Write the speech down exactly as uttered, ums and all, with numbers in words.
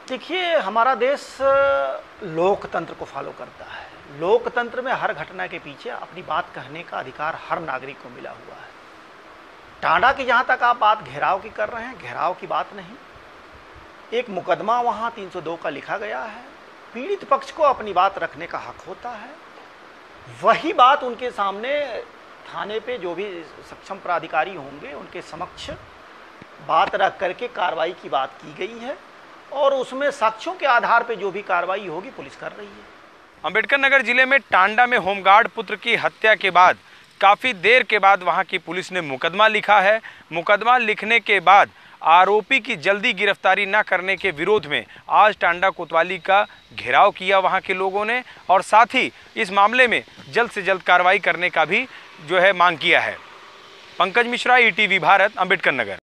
देखिए, हमारा देश लोकतंत्र को फॉलो करता है। लोकतंत्र में हर घटना के पीछे अपनी बात कहने का अधिकार हर नागरिक को मिला हुआ है। टांडा की जहाँ तक आप बात घेराव की कर रहे हैं, घेराव की बात नहीं, एक मुकदमा वहाँ तीन सौ दो का लिखा गया है। पीड़ित पक्ष को अपनी बात रखने का हक होता है। वही बात उनके सामने थाने पे जो भी सक्षम प्राधिकारी होंगे उनके समक्ष बात रख करके कार्रवाई की बात की गई है और उसमें साक्ष्यों के आधार पे जो भी कार्रवाई होगी पुलिस कर रही है। अंबेडकर नगर जिले में टांडा में होमगार्ड पुत्र की हत्या के बाद काफ़ी देर के बाद वहां की पुलिस ने मुकदमा लिखा है। मुकदमा लिखने के बाद आरोपी की जल्दी गिरफ्तारी न करने के विरोध में आज टांडा कोतवाली का घेराव किया वहां के लोगों ने और साथ ही इस मामले में जल्द से जल्द कार्रवाई करने का भी जो है मांग किया है। Pankaj Mishra, E T V Bharat, Ambedkar नगर।